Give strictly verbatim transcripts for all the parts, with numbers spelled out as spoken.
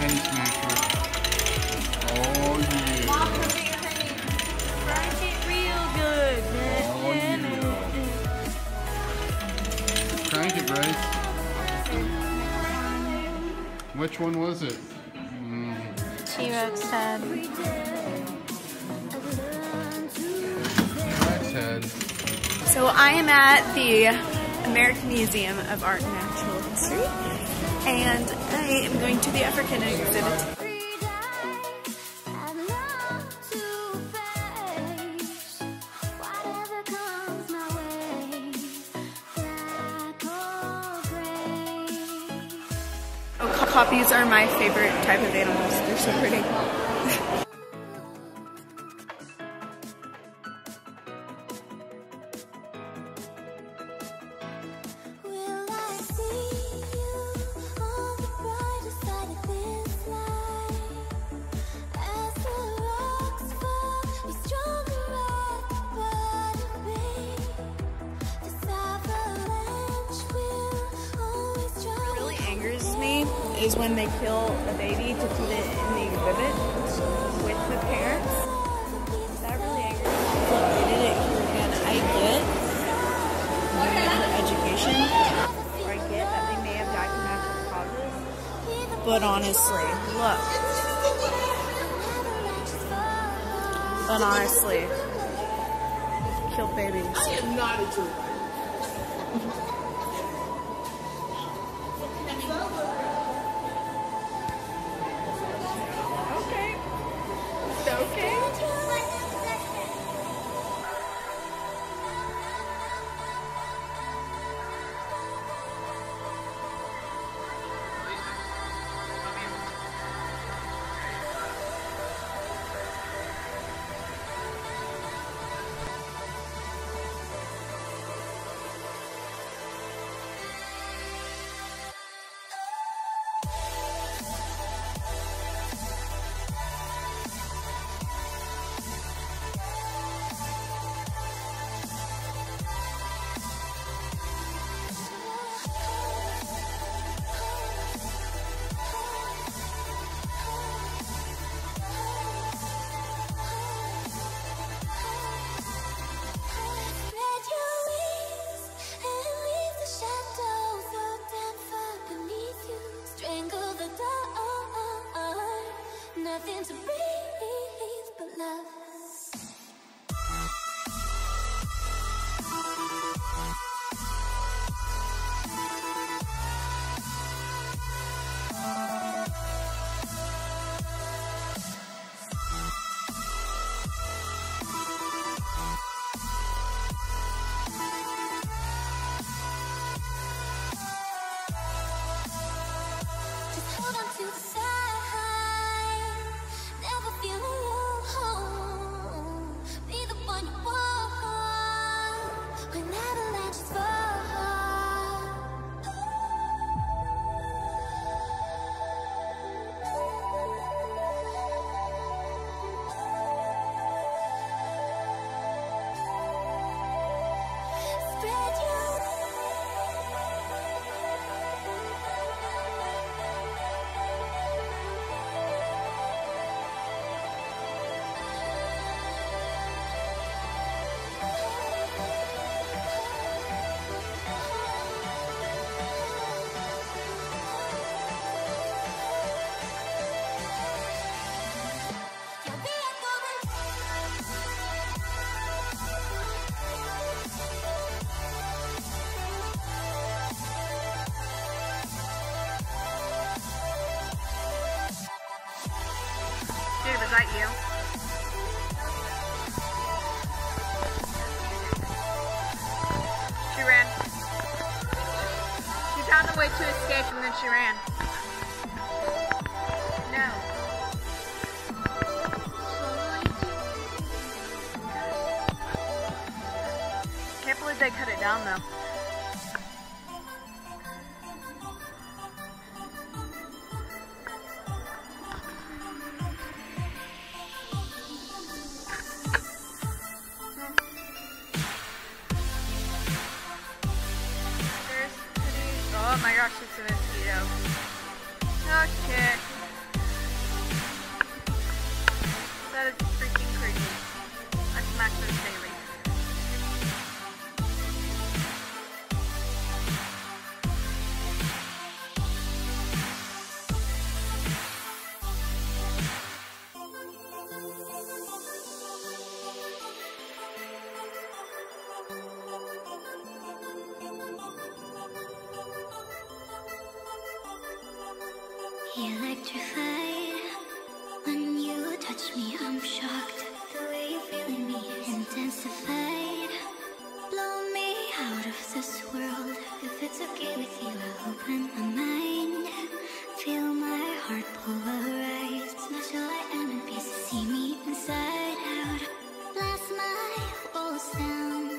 Penny Smasher. Oh yeah. Mom, come get your penny. Crank it real good. Oh yeah. Crank it, Bryce. Which one was it? Mm. T-Rex head. T-Rex head. So I am at the American Museum of Art and Natural History, and I am going to the African exhibit. Poppies are my favorite type of animals. They're so pretty. Is when they kill a baby to put it in the exhibit with the parents. That really angers me. Look, they did it here again. I get doing it for education, or I get that they may have died from natural causes, but honestly, look. But honestly, kill babies. I am not a Jew. Okay. Nothing to breathe but love. Just hold on to the side. Dave, is that you? She ran. She found a way to escape and then she ran. No. Can't believe they cut it down though. Oh my gosh, it's a mosquito. Okay. electrified. When you touch me, I'm shocked. The way you feeling me intensified. Blow me out of this world. If it's okay with you, I'll open my mind. Feel my heart pulverize. Smash all I am in pieces. See me inside out. Blast my walls down.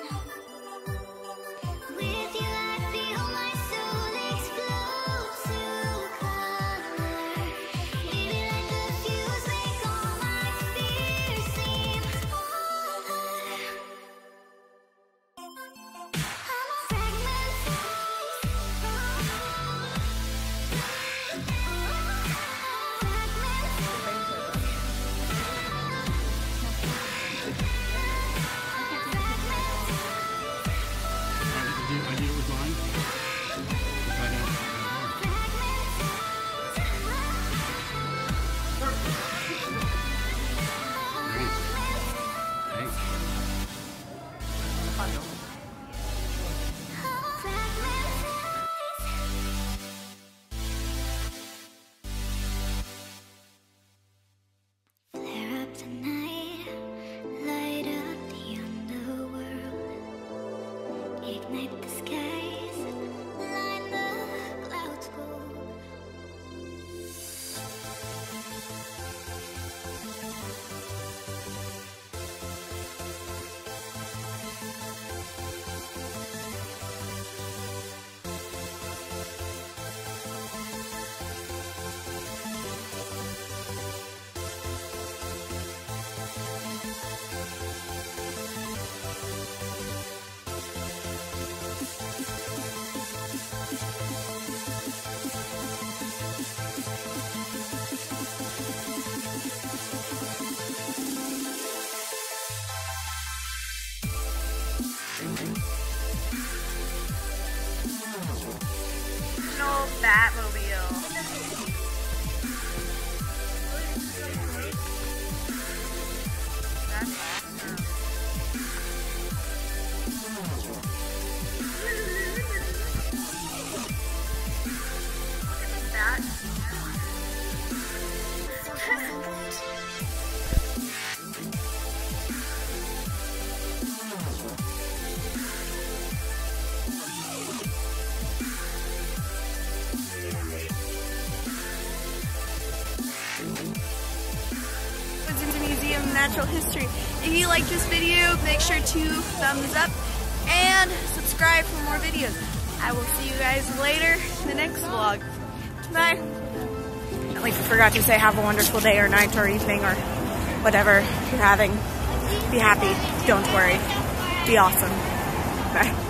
With you, I feel my soul explode to color. Baby, like the fuse, make all my fears seem smaller. I'm a fragment. I knew, I knew it was mine. If I don't, Thanks. Flare up tonight, light up the underworld. Ignite the skies, line the clouds gold. No Batmobile. That's awesome. Look at the bat. Museum of Natural History. If you like this video, make sure to thumbs up and subscribe for more videos. I will see you guys later in the next vlog. Bye. At least I forgot to say have a wonderful day or night or evening or whatever you're having. Be happy. Don't worry. Be awesome. Bye.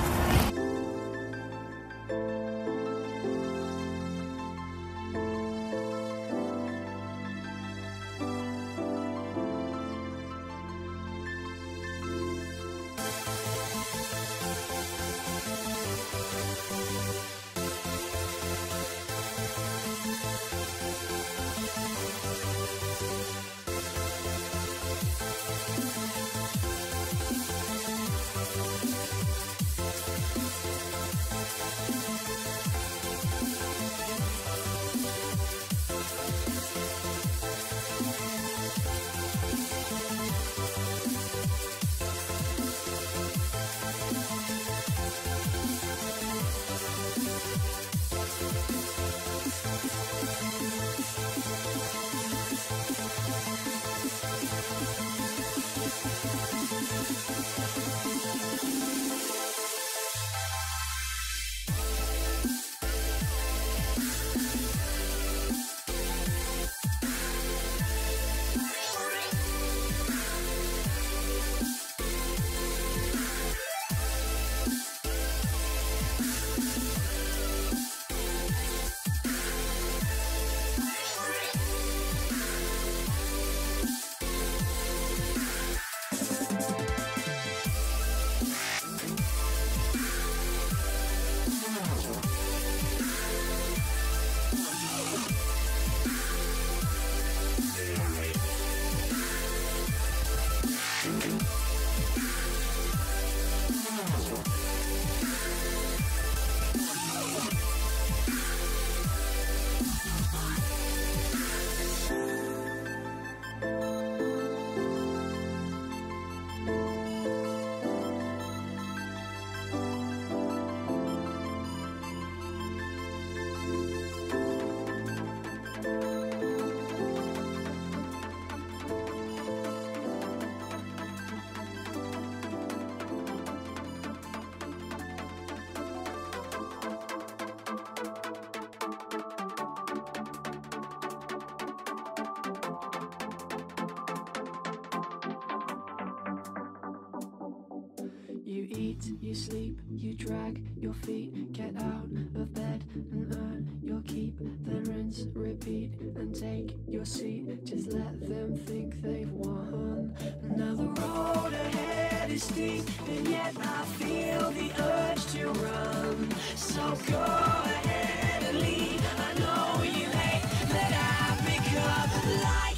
eat, you sleep, you drag your feet, get out of bed and earn your keep, then rinse, repeat, and take your seat. Just let them think they've won. Now the road ahead is steep, and yet I feel the urge to run. So go ahead and leave. I know you hate that I've become like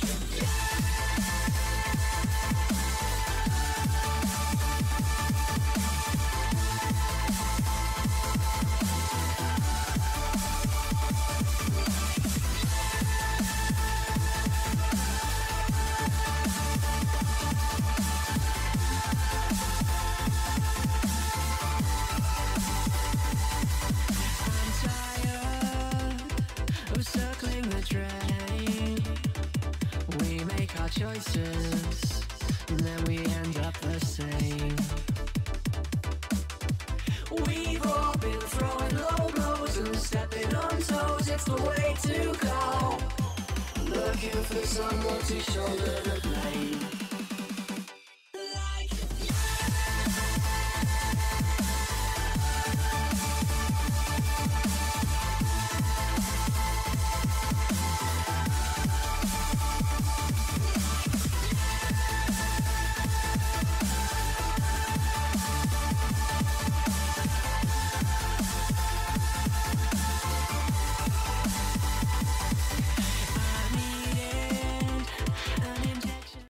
choices, and then we end up the same. We've all been throwing low blows and stepping on toes. It's the way to go. Looking for someone to shoulder the blame.